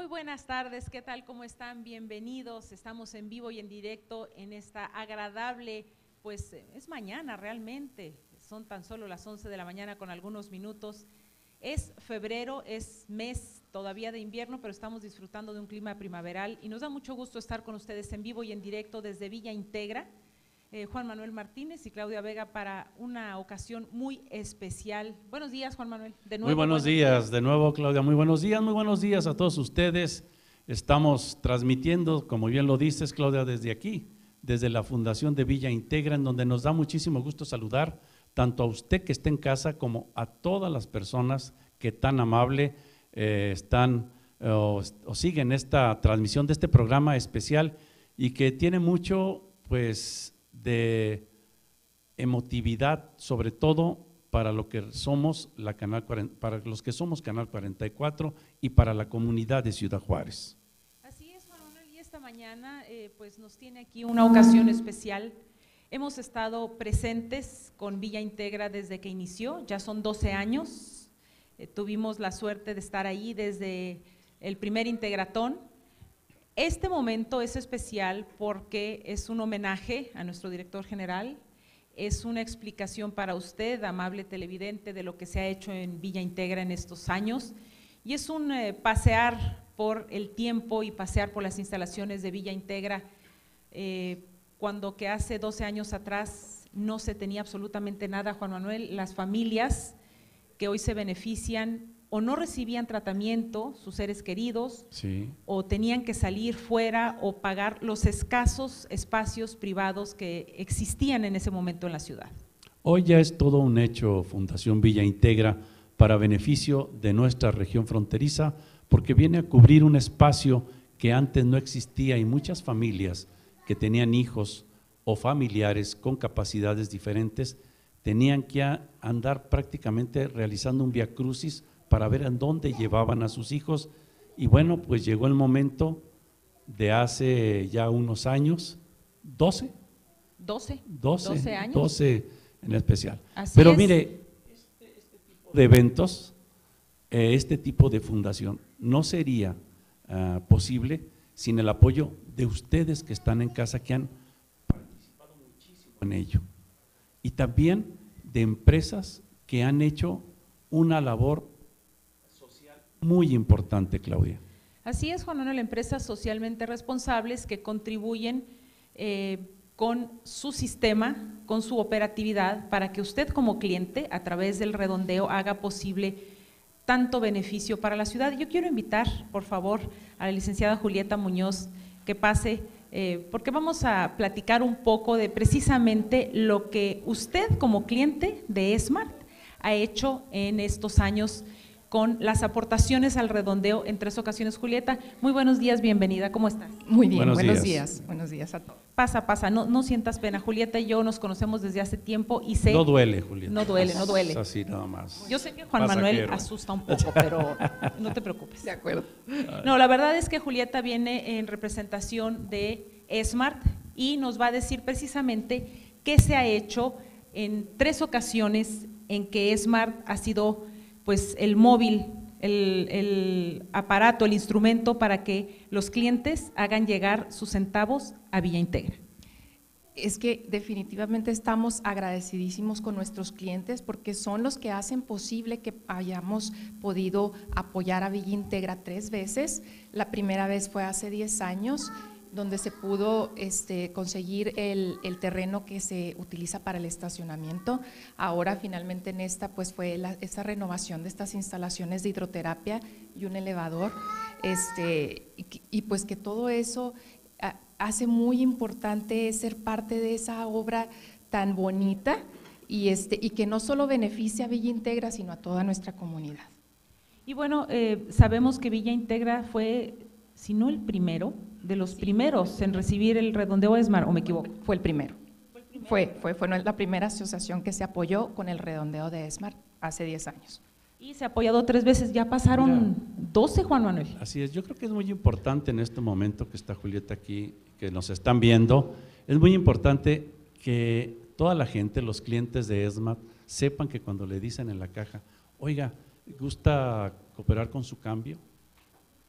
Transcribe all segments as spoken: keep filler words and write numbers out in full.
Muy buenas tardes, ¿qué tal? ¿Cómo están? Bienvenidos, estamos en vivo y en directo en esta agradable, pues es mañana realmente, son tan solo las once de la mañana con algunos minutos. Es febrero, es mes todavía de invierno, pero estamos disfrutando de un clima primaveral y nos da mucho gusto estar con ustedes en vivo y en directo desde Villa Integra. Eh, Juan Manuel Martínez y Claudia Vega para una ocasión muy especial. Buenos días, Juan Manuel. De nuevo, muy buenos, buenos días, días, de nuevo, Claudia. Muy buenos días, muy buenos días a todos ustedes. Estamos transmitiendo, como bien lo dices, Claudia, desde aquí, desde la Fundación de Villa Integra, en donde nos da muchísimo gusto saludar tanto a usted que está en casa como a todas las personas que tan amable eh, están eh, o, o siguen esta transmisión de este programa especial y que tiene mucho, pues, de emotividad, sobre todo para lo que somos la Canal cuarenta, para los que somos Canal cuarenta y cuatro y para la comunidad de Ciudad Juárez. Así es, Juan Manuel, y esta mañana eh, pues nos tiene aquí una ocasión especial. Hemos estado presentes con Villa Integra desde que inició, ya son doce años, eh, tuvimos la suerte de estar ahí desde el primer Integratón. Este momento es especial porque es un homenaje a nuestro director general, es una explicación para usted, amable televidente, de lo que se ha hecho en Villa Integra en estos años y es un eh, pasear por el tiempo y pasear por las instalaciones de Villa Integra, eh, cuando que hace doce años atrás no se tenía absolutamente nada, Juan Manuel. Las familias que hoy se benefician o no recibían tratamiento, sus seres queridos, sí, o tenían que salir fuera o pagar los escasos espacios privados que existían en ese momento en la ciudad. Hoy ya es todo un hecho Fundación Villa Integra para beneficio de nuestra región fronteriza, porque viene a cubrir un espacio que antes no existía y muchas familias que tenían hijos o familiares con capacidades diferentes tenían que andar prácticamente realizando un viacrucis para ver en dónde llevaban a sus hijos y bueno, pues llegó el momento de hace ya unos años, doce, doce, doce, doce años, doce en especial. Así Pero es. Mire, este, este tipo de eventos, eh, este tipo de fundación no sería uh, posible sin el apoyo de ustedes que están en casa, que han participado muchísimo en ello, y también de empresas que han hecho una labor muy importante, Claudia. Así es, Juan Manuel, empresas socialmente responsables que contribuyen eh, con su sistema, con su operatividad, para que usted como cliente, a través del redondeo, haga posible tanto beneficio para la ciudad. Yo quiero invitar, por favor, a la licenciada Julieta Muñoz que pase, eh, porque vamos a platicar un poco de precisamente lo que usted como cliente de Esmart ha hecho en estos años con las aportaciones al redondeo en tres ocasiones. Julieta, muy buenos días, bienvenida, ¿cómo estás? Muy bien, buenos, buenos días. días, buenos días a todos. Pasa, pasa, no, no sientas pena, Julieta y yo nos conocemos desde hace tiempo y sé… No duele, Julieta. No duele, no duele. Es así nada más. Yo sé que Juan Pasajero. Manuel asusta un poco, pero no te preocupes. De acuerdo. No, la verdad es que Julieta viene en representación de Esmart y nos va a decir precisamente qué se ha hecho en tres ocasiones en que Esmart ha sido pues el móvil, el, el aparato, el instrumento para que los clientes hagan llegar sus centavos a Villa Integra. Es que definitivamente estamos agradecidísimos con nuestros clientes porque son los que hacen posible que hayamos podido apoyar a Villa Integra tres veces. La primera vez fue hace diez años, donde se pudo este, conseguir el, el terreno que se utiliza para el estacionamiento. Ahora finalmente en esta pues fue la, esa renovación de estas instalaciones de hidroterapia y un elevador, este, y, y pues que todo eso a, hace muy importante ser parte de esa obra tan bonita y, este, y que no solo beneficia a Villa Integra sino a toda nuestra comunidad. Y bueno, eh, sabemos que Villa Integra fue, si no el primero, de los sí, primeros en recibir el redondeo Esmart, ¿o me equivoco? Fue el primero. ¿Fue, el primero? fue, fue, fue la primera asociación que se apoyó con el redondeo de Esmart hace diez años. Y se ha apoyado tres veces, ya pasaron Mira, doce, Juan Manuel. Así es, yo creo que es muy importante en este momento que está Julieta aquí, que nos están viendo, es muy importante que toda la gente, los clientes de Esmart, sepan que cuando le dicen en la caja, oiga, ¿gusta cooperar con su cambio?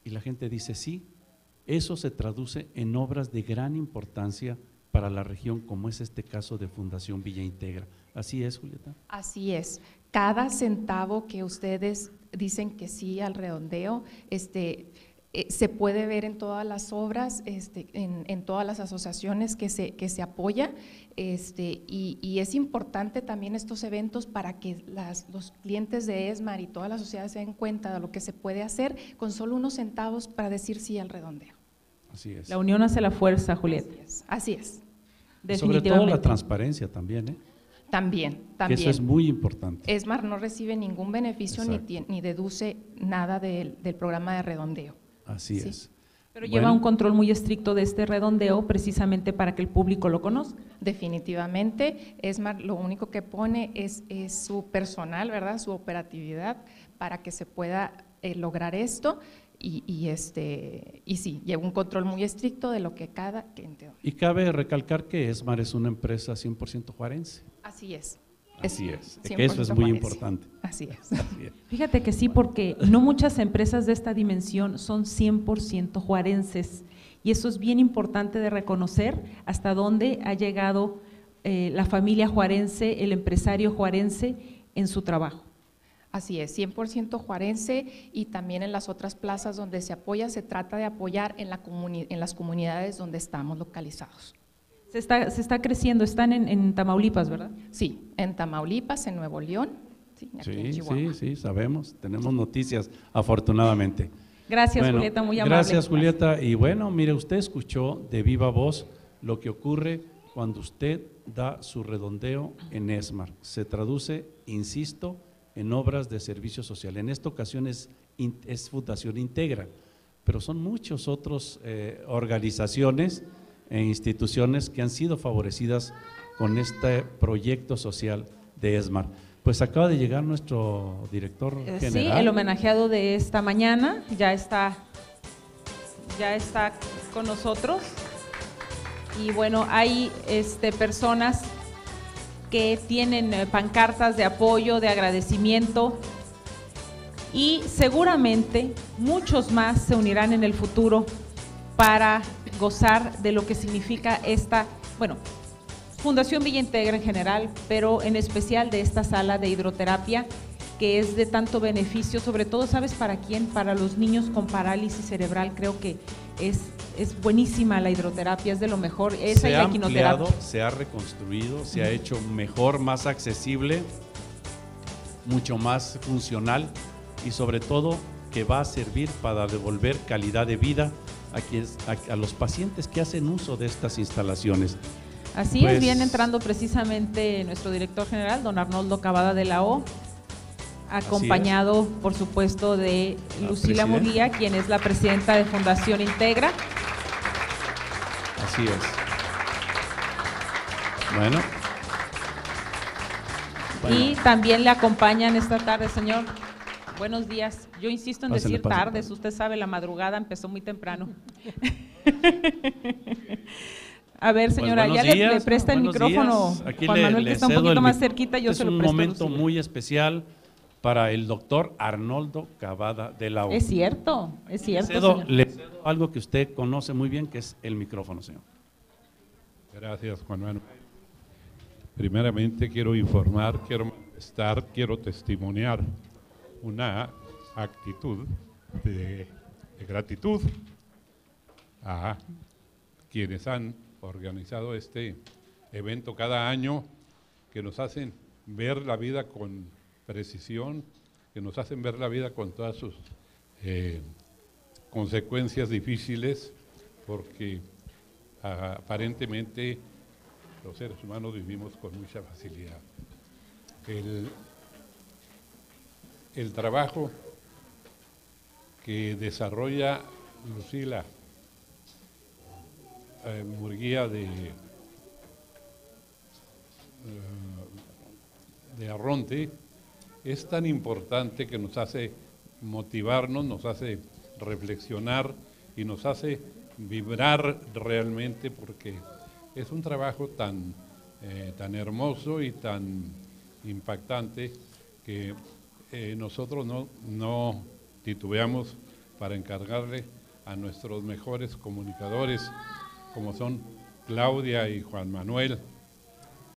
Y la gente dice sí, eso se traduce en obras de gran importancia para la región, como es este caso de Fundación Villa Integra. ¿Así es, Julieta? Así es. Cada centavo que ustedes dicen que sí al redondeo, este, eh, se puede ver en todas las obras, este, en, en todas las asociaciones que se, que se apoya, este, y, y es importante también estos eventos para que las, los clientes de ESMAR y toda la sociedad se den cuenta de lo que se puede hacer con solo unos centavos para decir sí al redondeo. Así es. La unión hace la fuerza, Julieta. Así es. Así es. Sobre todo la transparencia también, ¿eh? También, también. Que eso es muy importante. ESMAR no recibe ningún beneficio ni, ni deduce nada del, del programa de redondeo. Así ¿sí? es. Pero bueno, lleva un control muy estricto de este redondeo precisamente para que el público lo conozca. Definitivamente, ESMAR lo único que pone es, es su personal, ¿verdad? Su operatividad para que se pueda eh, lograr esto. Y, y, este, y sí, lleva un control muy estricto de lo que cada cliente doy. Y cabe recalcar que ESMAR es una empresa cien por ciento juarense. Así es. Así es, que eso es muy juarense. importante. Así es. Así es. Fíjate que sí, porque no muchas empresas de esta dimensión son cien por ciento juarenses, y eso es bien importante de reconocer hasta dónde ha llegado eh, la familia juarense, el empresario juarense en su trabajo. Así es, cien por ciento juarense, y también en las otras plazas donde se apoya, se trata de apoyar en, la comuni en las comunidades donde estamos localizados. Se está, se está creciendo, están en, en Tamaulipas, ¿verdad? Sí, en Tamaulipas, en Nuevo León, sí, aquí Sí, en Chihuahua. sí, sí, sabemos, tenemos noticias, afortunadamente. Gracias, Bueno, Julieta, muy amable. Gracias, Julieta. Y bueno, mire, usted escuchó de viva voz lo que ocurre cuando usted da su redondeo en ESMAR. Se traduce, insisto, en obras de servicio social. En esta ocasión es, es Fundación Integra, pero son muchas otras eh, organizaciones e instituciones que han sido favorecidas con este proyecto social de ESMAR. Pues acaba de llegar nuestro director general. Sí, el homenajeado de esta mañana ya está, ya está con nosotros. Y bueno, hay este, personas que tienen pancartas de apoyo, de agradecimiento, y seguramente muchos más se unirán en el futuro para gozar de lo que significa esta, bueno, Fundación Villa Integra en general, pero en especial de esta sala de hidroterapia, que es de tanto beneficio, sobre todo, ¿sabes para quién? Para los niños con parálisis cerebral. Creo que es, es buenísima la hidroterapia, es de lo mejor, esa se y ha la quinoterapia. ampliado, se ha reconstruido, se ha hecho mejor, más accesible, mucho más funcional, y sobre todo que va a servir para devolver calidad de vida a, quienes, a, a los pacientes que hacen uso de estas instalaciones. Así Pues, es, viene entrando precisamente nuestro director general, don Arnoldo Cavada de la O, acompañado, por supuesto, de La Lucila presidenta. Murguía, quien es la presidenta de Fundación Integra. Así es. Bueno. Bueno, Y también le acompañan esta tarde, señor. Buenos días. Yo insisto en Pásale, decir pásale, tardes, pásale. usted sabe, la madrugada empezó muy temprano. A ver, señora, pues ya buenos le, le días, presta el buenos micrófono. días. Aquí Juan le- Manuel, le que está un cedo poquito el más mic- cerquita, yo es se lo un presto. a momento Lucila. muy especial para el doctor Arnoldo Cavada de la O. Es cierto, es Le cierto, cedo, señor. le cedo algo que usted conoce muy bien, que es el micrófono, señor. Gracias, Juan Manuel. Primeramente quiero informar, quiero manifestar, quiero testimoniar una actitud de, de gratitud a quienes han organizado este evento cada año, que nos hacen ver la vida con precisión, que nos hacen ver la vida con todas sus eh, consecuencias difíciles, porque ah, aparentemente los seres humanos vivimos con mucha facilidad. El, el trabajo que desarrolla Lucila eh, Murguía de, eh, de Arronte es tan importante que nos hace motivarnos, nos hace reflexionar y nos hace vibrar realmente, porque es un trabajo tan, eh, tan hermoso y tan impactante que eh, nosotros no, no titubeamos para encargarle a nuestros mejores comunicadores, como son Claudia y Juan Manuel,